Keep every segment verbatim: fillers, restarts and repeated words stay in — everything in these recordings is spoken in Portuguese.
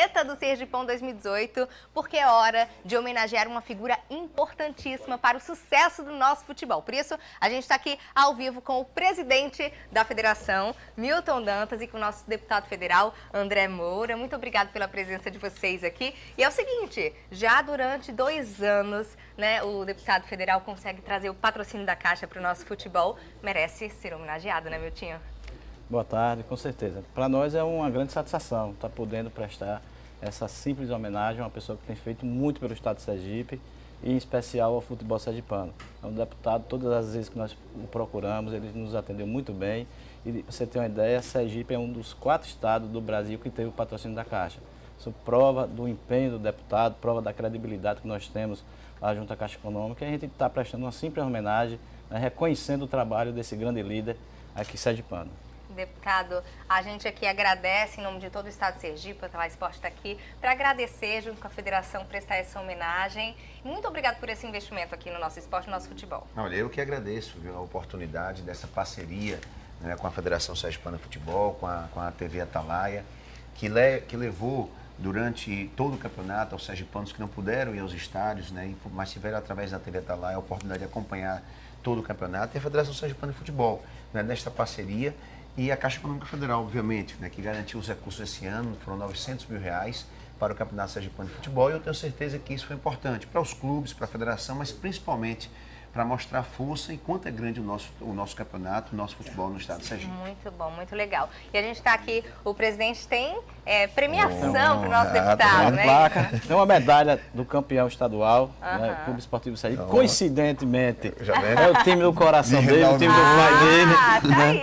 Gazeta do Sergipão dois mil e dezoito, porque é hora de homenagear uma figura importantíssima para o sucesso do nosso futebol. Por isso, a gente está aqui ao vivo com o presidente da federação, Milton Dantas, e com o nosso deputado federal, André Moura. Muito obrigado pela presença de vocês aqui. E é o seguinte, já durante dois anos, né, o deputado federal consegue trazer o patrocínio da Caixa para o nosso futebol. Merece ser homenageado, né, Miltinho? Boa tarde, com certeza. Para nós é uma grande satisfação estar podendo prestar essa simples homenagem a uma pessoa que tem feito muito pelo estado de Sergipe e em especial ao futebol sergipano. É um deputado, todas as vezes que nós o procuramos, ele nos atendeu muito bem. E você tem uma ideia, Sergipe é um dos quatro estados do Brasil que teve o patrocínio da Caixa. Isso prova do empenho do deputado, prova da credibilidade que nós temos lá junto à Caixa Econômica. E a gente está prestando uma simples homenagem, né, reconhecendo o trabalho desse grande líder aqui sergipano. Deputado, a gente aqui agradece em nome de todo o estado de Sergipe, a Tela Esporte está aqui, para agradecer junto com a federação, prestar essa homenagem. Muito obrigado por esse investimento aqui no nosso esporte, no nosso futebol. Olha, eu que agradeço, viu, a oportunidade dessa parceria, né, com a Federação Sergipana de Futebol, com a, com a T V Atalaia, que, le, que levou durante todo o campeonato aos sergipanos que não puderam ir aos estádios, né, mas tiveram através da T V Atalaia a oportunidade de acompanhar todo o campeonato, e a Federação Sergipana de Futebol, né, nesta parceria. E a Caixa Econômica Federal, obviamente, né, que garantiu os recursos esse ano, foram novecentos mil reais para o Campeonato Sergipano de Futebol, e eu tenho certeza que isso foi importante para os clubes, para a federação, mas principalmente para mostrar a força e quanto é grande o nosso, o nosso campeonato, o nosso futebol no estado de Sergipe. Muito bom, muito legal. E a gente está aqui, o presidente tem é, premiação oh, para o nosso deputado, tá, né? Placa, tem uma medalha do campeão estadual, uh-huh. né, Clube Esportivo Sergipe. Oh. Coincidentemente, é o time do coração dele, o time do pai ah, dele. Ah, tá né?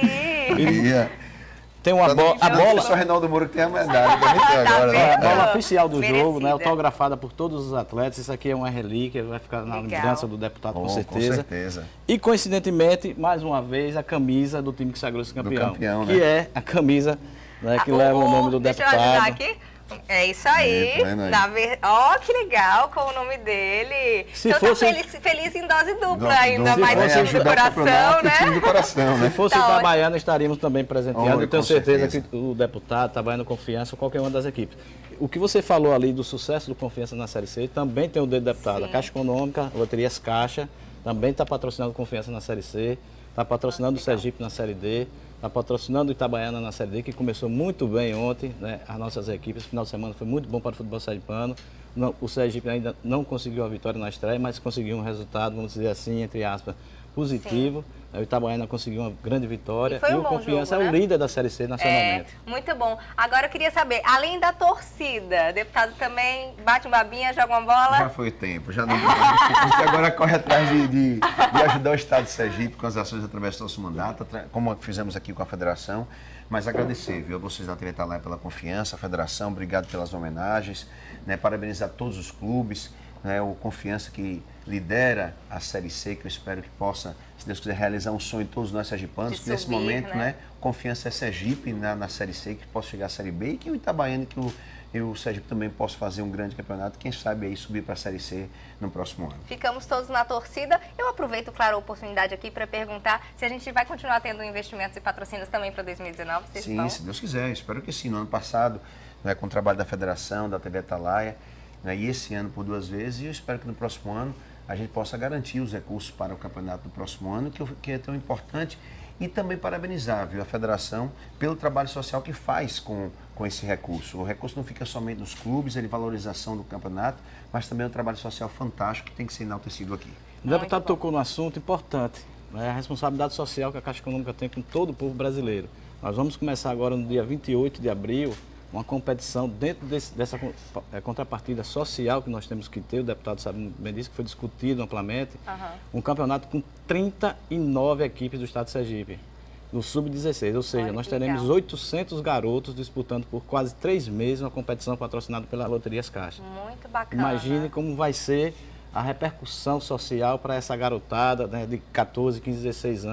aí. Tem uma bola, a bola, só o Reinaldo Moura que tem a medalha, também tem agora, né? A bola oficial do Merecida. jogo, né, autografada por todos os atletas. Isso aqui é uma relíquia, vai ficar na lembrança do deputado, oh, com certeza. Com certeza. E coincidentemente, mais uma vez, a camisa do time que sagrou-se campeão, campeão, que né? é a camisa, né, que ah, leva oh, o nome do deixa deputado. Deixa eu ajudar aqui. É isso aí. É, Na ver... Ó, oh, que legal com o nome dele. Se então fosse... tá feliz, feliz em dose dupla dose ainda, dupla. mais Se o time do coração, né? time do coração, né? Se fosse tá Itabaiana, estaríamos também presenteados. Oh, eu tenho certeza, certeza que o deputado, Itabaiana Confiança, qualquer uma das equipes. O que você falou ali do sucesso do Confiança na Série C, também tem o dedo do deputado. Sim. A Caixa Econômica, Loterias Caixa, também está patrocinando Confiança na Série C, está patrocinando ah, o Sergipe na Série D, está patrocinando o Itabaiana na Série D, que começou muito bem ontem, né, as nossas equipes. O final de semana foi muito bom para o futebol sergipano. Não, o Sergipe ainda não conseguiu a vitória na estreia, mas conseguiu um resultado, vamos dizer assim, entre aspas, positivo. Sim. O Itabaiana conseguiu uma grande vitória e, e um o Confiança jogo, né? é o líder da Série C nacionalmente. É, muito bom. Agora eu queria saber, além da torcida, deputado também bate uma babinha, joga uma bola? Já foi tempo, já não. A gente agora corre atrás de, de, de ajudar o estado de Sergipe com as ações através do nosso mandato, como fizemos aqui com a federação. Mas agradecer, viu, a vocês da T V Atalaia pela confiança, a federação, obrigado pelas homenagens, né, parabenizar todos os clubes, né, o Confiança que lidera a Série C, que eu espero que possa, se Deus quiser, realizar um sonho de todos nós sergipanos, que nesse momento, né? né, Confiança é Sergipe na, na Série C, que possa chegar à Série B, e que o Itabaiana, que o, e o Sergipe também possa fazer um grande campeonato, quem sabe aí subir para a Série C no próximo ano. Ficamos todos na torcida. Eu aproveito, claro, a oportunidade aqui para perguntar se a gente vai continuar tendo investimentos e patrocínios também para dois mil e dezenove. Vocês sim, vão? Se Deus quiser, espero que sim. No ano passado, né, com o trabalho da federação, da T V Atalaia, né, e esse ano por duas vezes, e eu espero que no próximo ano a gente possa garantir os recursos para o campeonato do próximo ano, que, que é tão importante, e também parabenizar, viu, a federação pelo trabalho social que faz com, com esse recurso. O recurso não fica somente nos clubes, ele valorização do campeonato, mas também é um trabalho social fantástico que tem que ser enaltecido aqui. O deputado tocou num assunto importante, né, a responsabilidade social que a Caixa Econômica tem com todo o povo brasileiro. Nós vamos começar agora no dia vinte e oito de abril, uma competição dentro desse, dessa é, contrapartida social que nós temos que ter, o deputado sabe bem disso, que foi discutido amplamente, uhum. um campeonato com trinta e nove equipes do estado de Sergipe, do sub dezesseis, ou seja, Olha, nós teremos legal. oitocentos garotos disputando por quase três meses uma competição patrocinada pela Loterias Caixa. Muito bacana. Imagine como vai ser a repercussão social para essa garotada, né, de quatorze, quinze, dezesseis anos,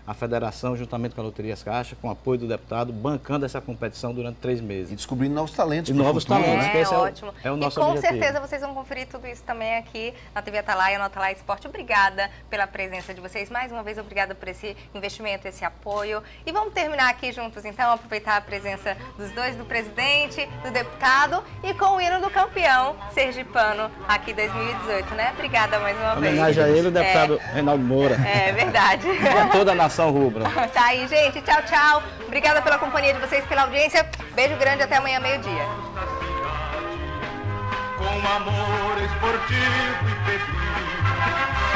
a federação, juntamente com a Loterias Caixa, com o apoio do deputado, bancando essa competição durante três meses. E descobrindo novos talentos. E novos futuro, talentos, é, que esse ótimo. é o, é o nosso e com objetivo. certeza vocês vão conferir tudo isso também aqui na T V Atalaia, no Atalaia Esporte. Obrigada pela presença de vocês. Mais uma vez, obrigada por esse investimento, esse apoio. E vamos terminar aqui juntos, então, aproveitar a presença dos dois, do presidente, do deputado, e com o hino do campeão sergipano aqui dois mil e dezoito, né? Obrigada mais uma vez. Homenagem a ele, o deputado é, Reinaldo Moura. É verdade. E a toda a nação rubra. Tá aí, gente. Tchau, tchau. Obrigada pela companhia de vocês, pela audiência. Beijo grande, até amanhã, meio-dia. Com amor esportivo e febril.